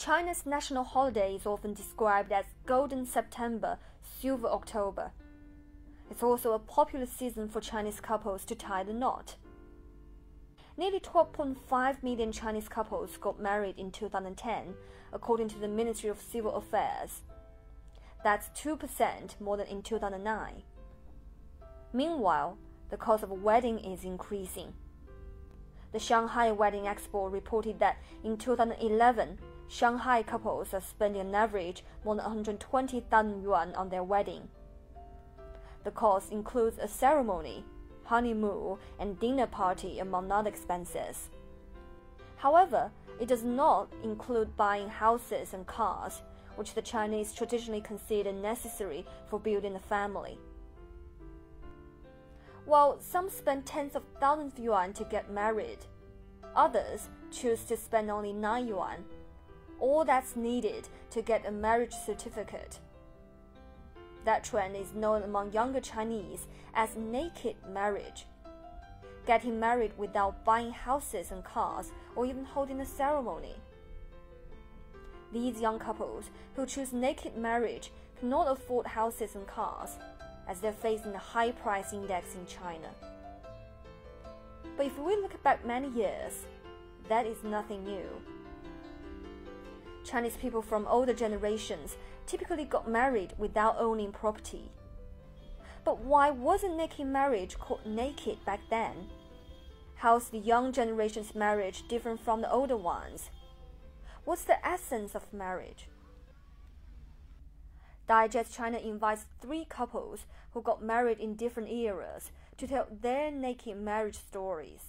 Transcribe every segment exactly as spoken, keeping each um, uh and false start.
China's national holiday is often described as Golden September, Silver October. It's also a popular season for Chinese couples to tie the knot. Nearly twelve point five million Chinese couples got married in two thousand ten, according to the Ministry of Civil Affairs. That's two percent more than in two thousand nine. Meanwhile, the cost of a wedding is increasing. The Shanghai Wedding Expo reported that in two thousand eleven, Shanghai couples are spending an average more than one hundred twenty thousand yuan on their wedding. The cost includes a ceremony, honeymoon, and dinner party, among other expenses. However, it does not include buying houses and cars, which the Chinese traditionally consider necessary for building a family. While some spend tens of thousands of yuan to get married, others choose to spend only nine yuan, all that's needed to get a marriage certificate. That trend is known among younger Chinese as naked marriage, getting married without buying houses and cars or even holding a ceremony. These young couples who choose naked marriage cannot afford houses and cars, as they're facing a high price index in China. But if we look back many years, that is nothing new. Chinese people from older generations typically got married without owning property. But why wasn't naked marriage called naked back then? How's the young generation's marriage different from the older ones? What's the essence of marriage? Digest China invites three couples who got married in different eras to tell their naked marriage stories.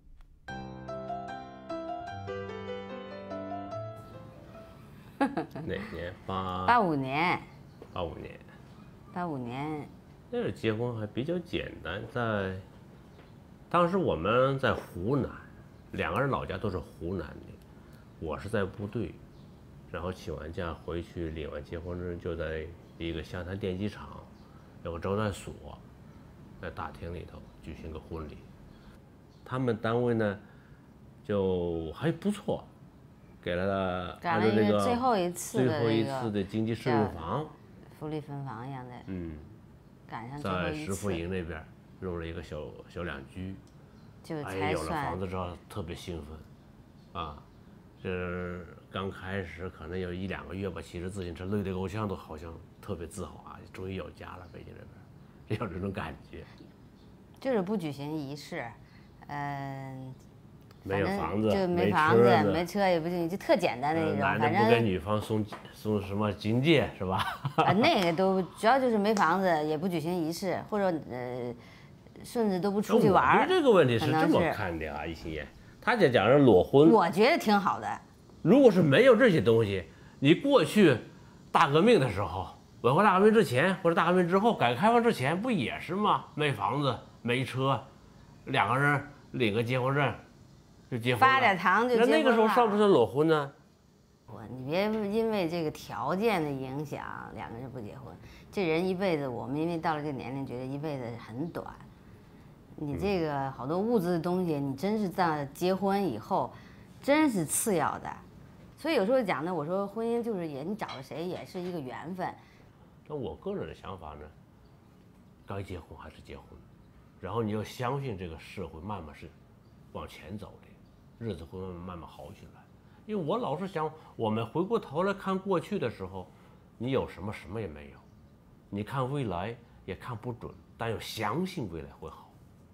哪年？八八五年。 八五年。 八五年。 那个结婚还比较简单，在当时我们在湖南，两个人老家都是湖南的，我是在部队，然后请完假回去领完结婚证，就在一个湘潭电机厂有个招待所，在大厅里头举行个婚礼。他们单位呢就还不错。 给了他按照那个最后一次的最后一次的经济适用房， 福利分房一样的， 嗯， 赶上最后一次。 在石富营那边弄了一个小小两居， 就才哎，有了房子之后特别兴奋，啊，这刚开始可能有一两个月吧，骑着自行车累得够呛，都好像特别自豪啊，终于有家了，北京这边，有这种感觉。 就是不举行仪式，嗯、呃。 没有房子， 就没房子，没车也不行，就特简单的那种。 男的不给女方送送什么金戒是吧？ 啊，那个都主要就是没房子，也不举行仪式，或者呃，甚至都不出去玩。 我对这个问题是这么看的啊，一心言，他就讲是裸婚， 我觉得挺好的。 如果是没有这些东西，你过去大革命的时候，文化大革命之前或者大革命之后，改革开放之前不也是吗？没房子，没车，两个人领个结婚证。 就结婚发点糖就结婚了。 那那个时候算不算裸婚呢？ 我你别因为这个条件的影响，两个人不结婚。这人一辈子，我们因为到了这个年龄，觉得一辈子很短。你这个好多物质的东西，你真是在结婚以后，真是次要的。所以有时候讲呢，我说婚姻就是也你找了谁也是一个缘分。 那我个人的想法呢，该结婚还是结婚，然后你要相信这个社会慢慢是往前走的。 日子会慢慢慢慢好起来，因为我老是想，我们回过头来看过去的时候，你有什么什么也没有，你看未来也看不准，但要相信未来会好。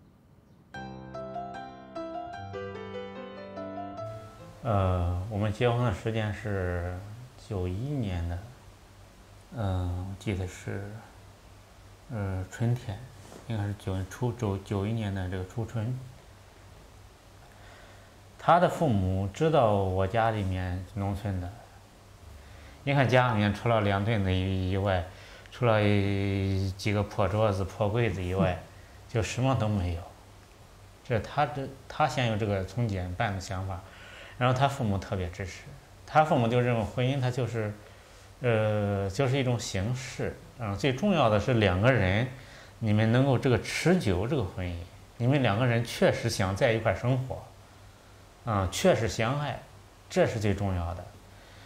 呃，我们结婚的时间是九一年的，嗯，我记得是，呃，春天，应该是九初九九一年的这个初春。 他的父母知道我家里面农村的，你看家里面除了两吨的以外，除了几个破桌子、破柜子以外，就什么都没有。这他这他先有这个从简办的想法，然后他父母特别支持，他父母就认为婚姻它就是，呃，就是一种形式，嗯，最重要的是两个人，你们能够这个持久这个婚姻，你们两个人确实想在一块生活。 啊、嗯，确实相爱，这是最重要的。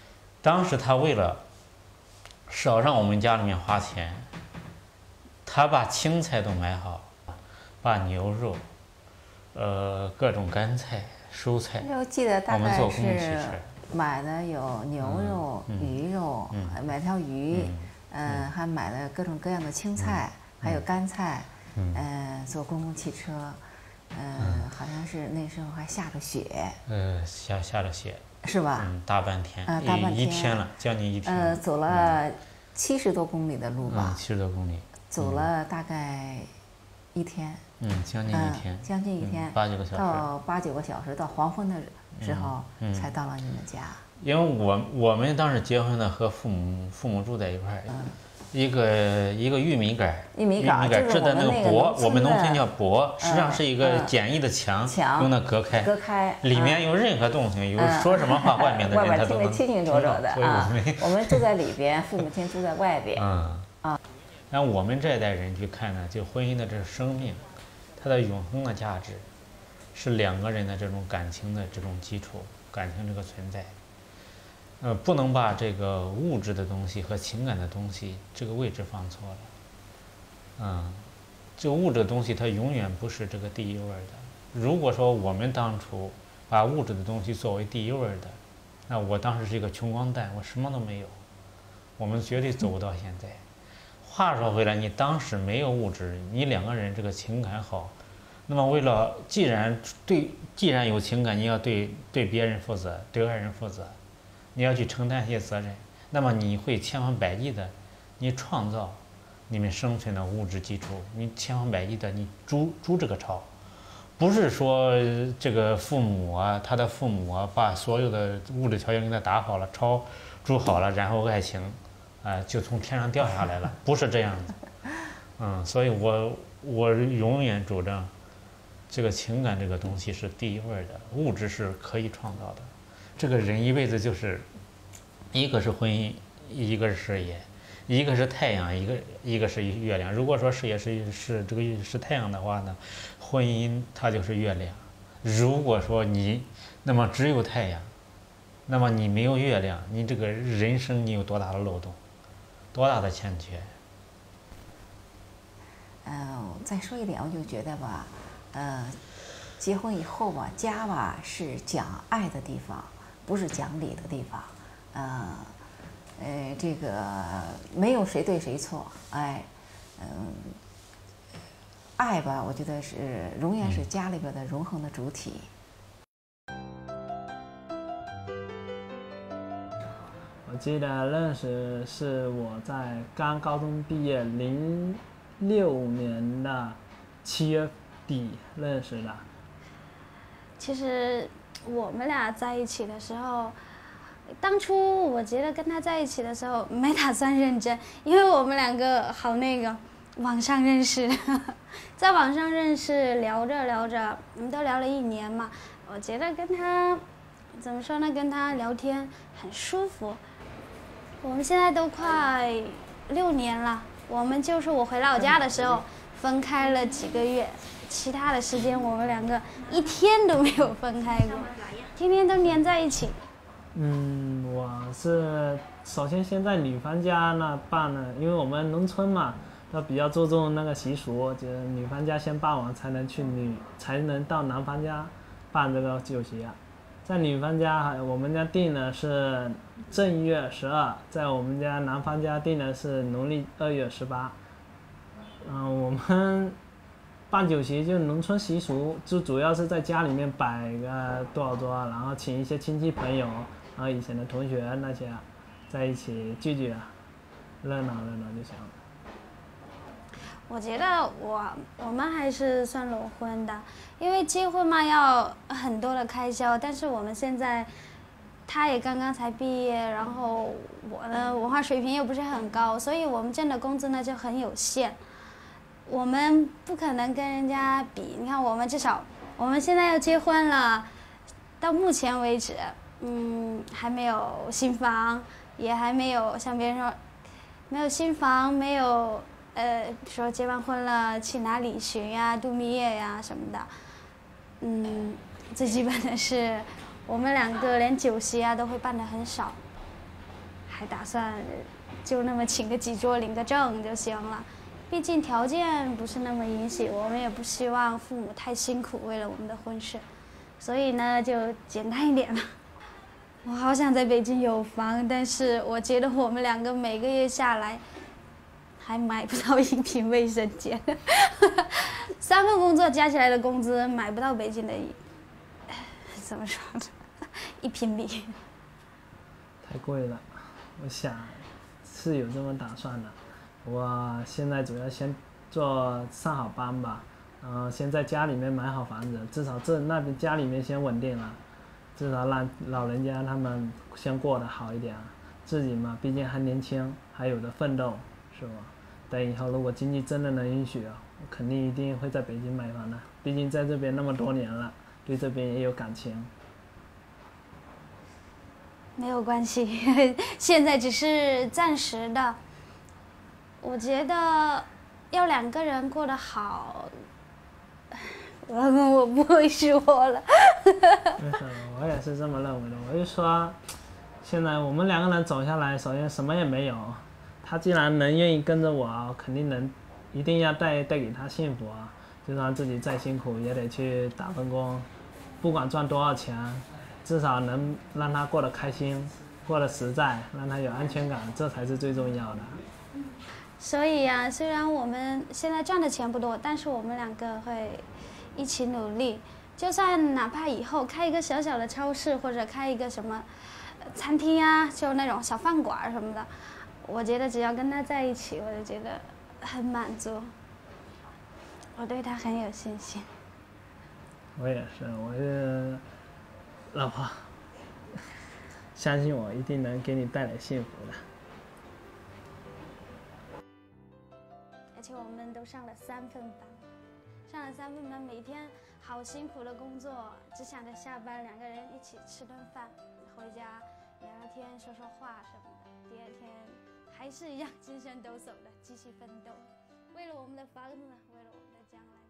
当时他为了少让我们家里面花钱，他把青菜都买好，把牛肉，呃，各种干菜、蔬菜， 我记得大我们做概公器是吃。 买的有牛肉、 嗯鱼肉， 嗯还买条鱼， 嗯呃，还买了各种各样的青菜，还有干菜， 嗯呃，坐公共汽车，呃，好像是那时候还下着雪， 呃，下下了雪， 是吧？ 嗯，大半天， 啊大半一一天天了，将近一天。 呃，走了七十多公里的路嗯， 吧， 七十多公里， 走了大概一天， 嗯，将近嗯一天， 将近一天， 嗯八九个小时。 到八九个小时，到黄昏的时候嗯嗯才到了你们家。 因为我我们当时结婚呢，和父母父母住在一块儿，一个一个玉米杆儿， 玉米杆儿杆就是制的那个我们那个箔， 农村我们农村的叫箔，实际上是一个嗯简易的墙， 墙用那隔开， 隔开里面有任何动静，有说什么话，外面的外人他都能边听得清清楚楚的所以我啊们。 我们住在里边，父母亲住在外边。 嗯啊，让我们这一代人去看呢，就婚姻的这生命，它的永恒的价值，是两个人的这种感情的这种基础，感情这个存在。呃，不能把这个物质的东西和情感的东西这个位置放错了。嗯，这个物质的东西它永远不是这个第一位的。如果说我们当初把物质的东西作为第一位的，那我当时是一个穷光蛋，我什么都没有，我们绝对走不到现在。话说回来，你当时没有物质，你两个人这个情感好，那么为了既然对既然有情感，你要对对别人负责，对爱人负责。你要去承担一些责任，那么你会千方百计的，你创造你们生存的物质基础，你千方百计的你筑筑这个巢，不是说这个父母啊，他的父母啊，把所有的物质条件给他打好了，巢筑好了，然后爱情，啊、呃，就从天上掉下来了，不是这样子。嗯，所以我我永远主张，这个情感这个东西是第一位的，物质是可以创造的。这个人一辈子就是，一个是婚姻，一个是事业，一个是太阳，一个一个是月亮。如果说事业是是这个是太阳的话呢，婚姻它就是月亮。如果说你那么只有太阳，那么你没有月亮，你这个人生你有多大的漏洞，多大的欠缺？ 呃，再说一点，我就觉得吧，呃，结婚以后吧，家吧是讲爱的地方。不是讲理的地方，呃，呃，这个没有谁对谁错，哎，嗯、呃，爱吧，我觉得是永远是家里边的永恒的主体。 我记得认识是我在刚高中毕业零六年的七月底认识的。 其实。我们俩在一起的时候，当初我觉得跟他在一起的时候没打算认真，因为我们两个好那个网上认识，在网上认识聊着聊着，我们都聊了一年嘛，我觉得跟他怎么说呢，跟他聊天很舒服。我们现在都快六年了，我们就是我回老家的时候分开了几个月。其他的时间我们两个一天都没有分开过，天天都黏在一起。 嗯，我是首先先在女方家那办了，因为我们农村嘛，都比较注重那个习俗，就是女方家先办完才能去女才能到男方家办这个酒席啊。在女方家，我们家定的是正月十二，在我们家男方家定的是农历二月十八。嗯，我们。办酒席就农村习俗，就主要是在家里面摆个多少桌，然后请一些亲戚朋友，然后以前的同学那些，在一起聚聚，热闹热闹就行了。 我觉得我我们还是算裸婚的，因为结婚嘛要很多的开销，但是我们现在，他也刚刚才毕业，然后我的文化水平又不是很高，所以我们挣的工资呢就很有限。我们不可能跟人家比，你看我们至少我们现在要结婚了，到目前为止，嗯，还没有新房，也还没有像别人说，没有新房，没有呃说结完婚了去哪里旅呀、度蜜月呀什么的，嗯，最基本的是我们两个连酒席啊都会办得很少。 还打算就那么请个几桌领个证就行了。毕竟条件不是那么允许，我们也不希望父母太辛苦为了我们的婚事，所以呢就简单一点了。我好想在北京有房，但是我觉得我们两个每个月下来还买不到一瓶卫生间，三份工作加起来的工资买不到北京的一，怎么说呢，一平米。 太贵了，我想是有这么打算的。我现在主要先做上好班吧，然后先在家里面买好房子，至少这那边家里面先稳定了，至少让老人家他们先过得好一点，自己嘛毕竟还年轻，还有的奋斗，是吧？等以后如果经济真的能允许，我肯定一定会在北京买房的，毕竟在这边那么多年了，对这边也有感情。 没有关系，现在只是暂时的。我觉得要两个人过得好，我我不会说了。 没事，我也是这么认为的。我就说，现在我们两个人走下来，首先什么也没有，他既然能愿意跟着我，肯定能，一定要带带给他幸福啊！就算自己再辛苦，也得去打份工，不管赚多少钱，至少能让他过得开心，过得实在，让他有安全感，这才是最重要的。 所以呀、啊，虽然我们现在赚的钱不多，但是我们两个会一起努力。就算哪怕以后开一个小小的超市，或者开一个什么餐厅呀、啊，就那种小饭馆什么的，我觉得只要跟他在一起，我就觉得很满足。我对他很有信心。 我也是，我是老婆，相信我，一定能给你带来幸福的。 而且我们都上了三份班，上了三份班，每天好辛苦的工作，只想着下班两个人一起吃顿饭，回家聊聊天、说说话什么的。第二天还是一样精神抖擞的继续奋斗，为了我们的房子，为了我们的将来。